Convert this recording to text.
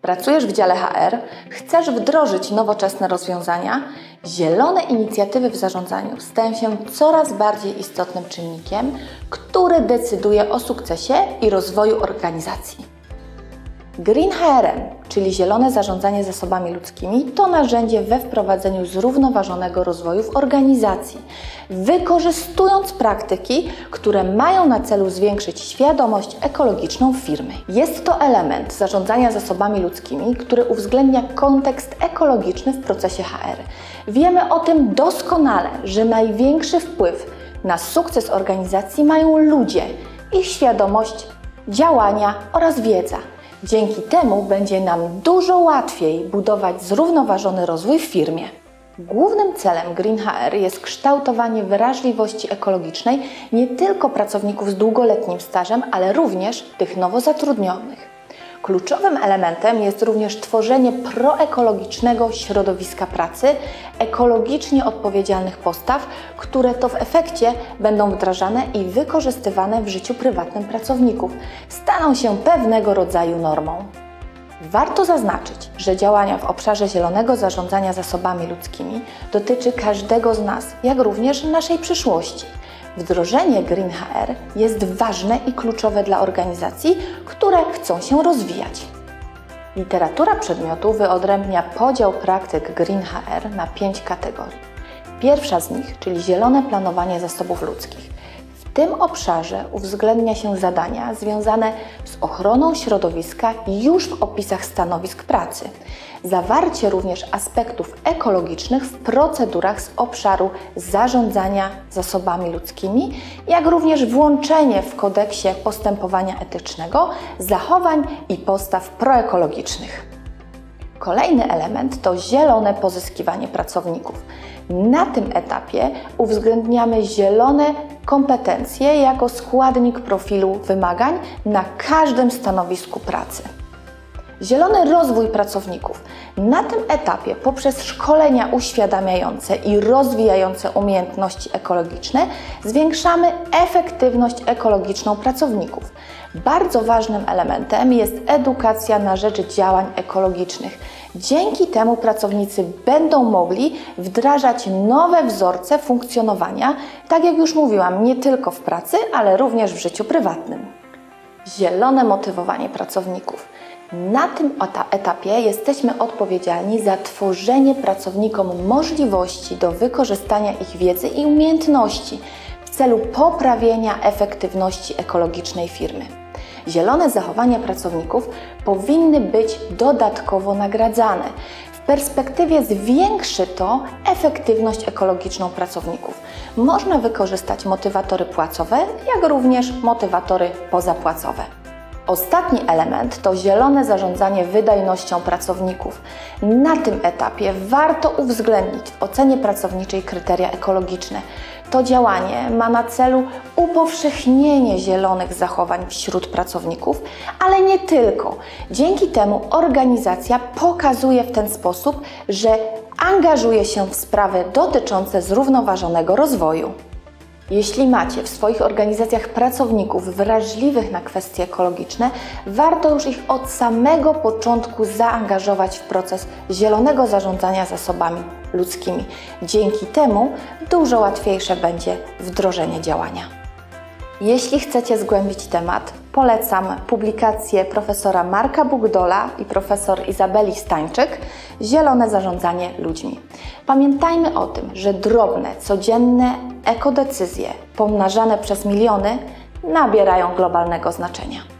Pracujesz w dziale HR, chcesz wdrożyć nowoczesne rozwiązania, zielone inicjatywy w zarządzaniu stają się coraz bardziej istotnym czynnikiem, który decyduje o sukcesie i rozwoju organizacji. Green HRM, czyli zielone zarządzanie zasobami ludzkimi, to narzędzie we wprowadzeniu zrównoważonego rozwoju w organizacji, wykorzystując praktyki, które mają na celu zwiększyć świadomość ekologiczną firmy. Jest to element zarządzania zasobami ludzkimi, który uwzględnia kontekst ekologiczny w procesie HR. Wiemy o tym doskonale, że największy wpływ na sukces organizacji mają ludzie, ich świadomość, działania oraz wiedza. Dzięki temu będzie nam dużo łatwiej budować zrównoważony rozwój w firmie. Głównym celem Green HR jest kształtowanie wrażliwości ekologicznej nie tylko pracowników z długoletnim stażem, ale również tych nowo zatrudnionych. Kluczowym elementem jest również tworzenie proekologicznego środowiska pracy, ekologicznie odpowiedzialnych postaw, które to w efekcie będą wdrażane i wykorzystywane w życiu prywatnym pracowników, staną się pewnego rodzaju normą. Warto zaznaczyć, że działania w obszarze zielonego zarządzania zasobami ludzkimi dotyczy każdego z nas, jak również naszej przyszłości. Wdrożenie Green HR jest ważne i kluczowe dla organizacji, które chcą się rozwijać. Literatura przedmiotu wyodrębnia podział praktyk Green HR na 5 kategorii. Pierwsza z nich, czyli zielone planowanie zasobów ludzkich. W tym obszarze uwzględnia się zadania związane z ochroną środowiska już w opisach stanowisk pracy. Zawarcie również aspektów ekologicznych w procedurach z obszaru zarządzania zasobami ludzkimi, jak również włączenie w kodeksie postępowania etycznego zachowań i postaw proekologicznych. Kolejny element to zielone pozyskiwanie pracowników. Na tym etapie uwzględniamy zielone kompetencje jako składnik profilu wymagań na każdym stanowisku pracy. Zielony rozwój pracowników. Na tym etapie poprzez szkolenia uświadamiające i rozwijające umiejętności ekologiczne zwiększamy efektywność ekologiczną pracowników. Bardzo ważnym elementem jest edukacja na rzecz działań ekologicznych. Dzięki temu pracownicy będą mogli wdrażać nowe wzorce funkcjonowania, tak jak już mówiłam, nie tylko w pracy, ale również w życiu prywatnym. Zielone motywowanie pracowników. Na tym etapie jesteśmy odpowiedzialni za tworzenie pracownikom możliwości do wykorzystania ich wiedzy i umiejętności w celu poprawienia efektywności ekologicznej firmy. Zielone zachowania pracowników powinny być dodatkowo nagradzane. W perspektywie zwiększy to efektywność ekologiczną pracowników. Można wykorzystać motywatory płacowe, jak również motywatory pozapłacowe. Ostatni element to zielone zarządzanie wydajnością pracowników. Na tym etapie warto uwzględnić w ocenie pracowniczej kryteria ekologiczne. To działanie ma na celu upowszechnienie zielonych zachowań wśród pracowników, ale nie tylko. Dzięki temu organizacja pokazuje w ten sposób, że angażuje się w sprawy dotyczące zrównoważonego rozwoju. Jeśli macie w swoich organizacjach pracowników wrażliwych na kwestie ekologiczne, warto już ich od samego początku zaangażować w proces zielonego zarządzania zasobami ludzkimi. Dzięki temu dużo łatwiejsze będzie wdrożenie działania. Jeśli chcecie zgłębić temat, polecam publikację profesora Marka Bugdola i profesor Izabeli Stańczyk „Zielone zarządzanie ludźmi”. Pamiętajmy o tym, że drobne, codzienne ekodecyzje pomnażane przez miliony nabierają globalnego znaczenia.